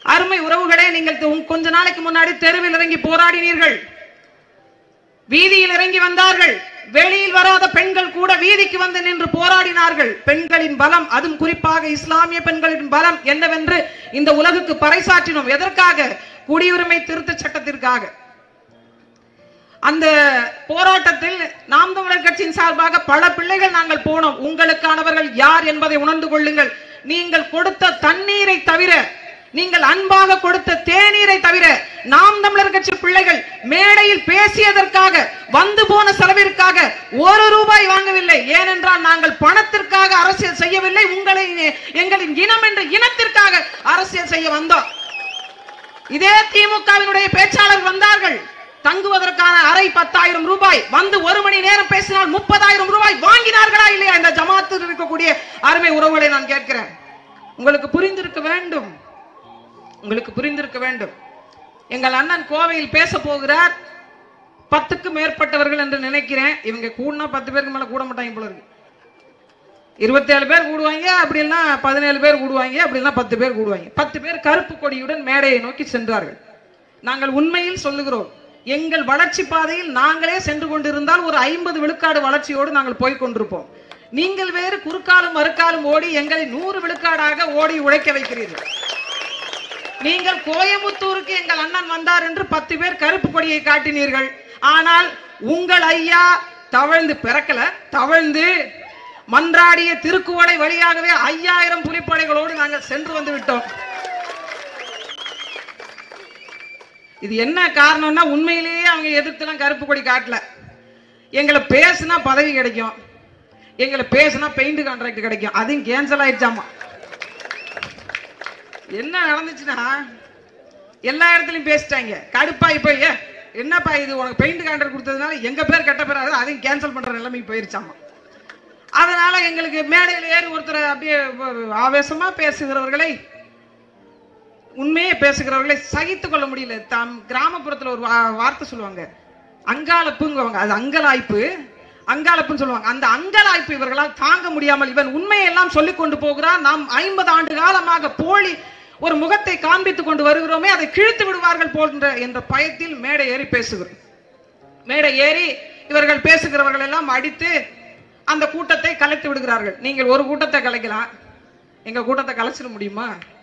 அருமை உறவுகளே, நீங்கள் கொஞ்ச நாளைக்கு முன்னாடி தெருவில் இறங்கி போராடினீர்கள், வீதியில் இறங்கி வந்தார்கள். வெளியில் வராத பெண்கள் கூட வீதிக்கு வந்து நின்று போராடினார்கள். பெண்களின் பலம், அதுவும் குறிப்பாக இஸ்லாமிய பெண்களின் பலம் என்னவென்று இந்த உலகுக்கு பறைசாற்றினோம். எதற்காக? குடியுரிமை திருத்த சட்டத்திற்காக. அந்த போராட்டத்தில் நாம் தமிழர் கட்சியின் சார்பாக பல பிள்ளைகள் நாங்கள் போனோம். உங்களுக்கானவர்கள் யார் என்பதை உணர்ந்து கொள்ளுங்கள். நீங்கள் கொடுத்த தண்ணீரை தவிர, நீங்கள் அன்பாக கொடுத்த தேநீரை தவிர, நாம் தமிழர் கட்சி பிள்ளைகள் மேடையில் பேசியதற்காக, வந்து போன செலவிற்காக ஒரு ரூபாய் வாங்கவில்லை. ஏனென்றால் நாங்கள் பணத்திற்காக அரசியல் செய்யவில்லை, உங்களை எங்களின் இனம் என்ற இனத்திற்காக அரசியல் செய்ய வந்தோம். இதே திமுகவினுடைய பேச்சாளர் வந்தார்கள், தங்குவதற்கான அறை 10,000 ரூபாய், வந்து 1 மணி நேரம் பேசினால் 30,000 ரூபாய் வாங்கினார்களா இல்லையா? இந்த ஜமாத்தில் இருக்கக்கூடிய அருமை உறவுகளை நான் கேட்கிறேன். உங்களுக்கு புரிந்திருக்க வேண்டும், உங்களுக்கு புரிந்திருக்க வேண்டும். எங்கள் அண்ணன் கோவையில் பேச போகிறார். 10க்கும் மேற்பட்டவர்கள் என்று நினைக்கிறேன். இவங்க கூடனா 10 பேருக்கு மேல கூட மாட்டாங்க போல இருக்கு. 27 பேர் கூடுவாங்க, அப்படின்னா 17 பேர் கூடுவாங்க, அப்படின்னா 10 பேர் கூடுவாங்க. 10 பேர் கருப்பு கொடியுடன் மேடையை நோக்கி சென்றார்கள். நாங்கள் உண்மையில் சொல்லுகிறோம், எங்கள் வளர்ச்சி பாதையில் நாங்களே சென்று கொண்டிருந்தால் ஒரு 50 விழுக்காடு வளர்ச்சியோடு நாங்கள் போய் கொண்டிருப்போம். நீங்கள் வேறு குறுக்காலும் மறுக்காலும் ஓடி எங்களை 100 விழுக்காடாக ஓடி உழைக்க வைக்கிறீர்கள். நீங்கள் கோயம்புத்தூருக்கு எங்கள் அண்ணன் வந்தார் என்று 10 பேர் கருப்பு கொடியை காட்டினீர்கள். ஆனால் உங்கள் ஐயா தவழ்ந்து பிறக்கல, தவழ்ந்து மன்றாடிய திருக்குவளை வழியாகவே 5000 புலிப்படைகளோடு நாங்கள் சென்று வந்து விட்டோம். இது என்ன காரணம்னா, உண்மையிலேயே அவங்க எதிர்த்துலாம் கருப்பு கொடி காட்டல. எங்களை பேசுனா பதவி கிடைக்கும், எங்களை பேசுனா பெயிண்ட் கான்ட்ராக்ட் கிடைக்கும், அதையும் கேன்சல் ஆயிடுச்சாமா. என்ன நடந்துச்சுன்னா, எல்லா இடத்துலயும் பேசிட்டாங்க. கடுப்பாய் போய், என்னப்பா இது, உனக்கு பெயிண்ட் கான்ட்ராக்ட் கொடுத்ததுனால எங்க பேர் கெட்ட பேர், அதையும் கேன்சல் பண்ற நிலைமைக்கு போயிருச்சாமா. அதனால எங்களுக்கு மேடையில் ஏறி ஒருத்தர் அப்படியே ஆவேசமா பேசுகிறவர்களை, உண்மையே பேசுகிறவர்களை சகித்துக் கொள்ள முடியல. தாம் கிராமப்புறத்துல ஒரு வார்த்தை சொல்லுவாங்க, அங்காளப்புங்குவாங்க, அது அங்கலாய்ப்பு, அங்காளப்புன்னு சொல்லுவாங்க. அந்த அங்கலாய்ப்பு இவர்களால் தாங்க முடியாமல் இவன் உண்மையெல்லாம் சொல்லிக் கொண்டு போகிறான். நாம் 50 ஆண்டு காலமாக போலி ஒரு முகத்தை காண்பித்துக் கொண்டு வருகிறோமே, அதை கிழித்து விடுவார்கள் போன்ற என்ற பயத்தில் மேடை ஏறி பேசுகிறோம். மேடை ஏறி இவர்கள் பேசுகிறவர்கள் எல்லாம் அடித்து அந்த கூட்டத்தை கலைத்து விடுகிறார்கள். நீங்கள் ஒரு கூட்டத்தை கலைக்கலாம், எங்க கூட்டத்தை கலைச்சிட முடியுமா?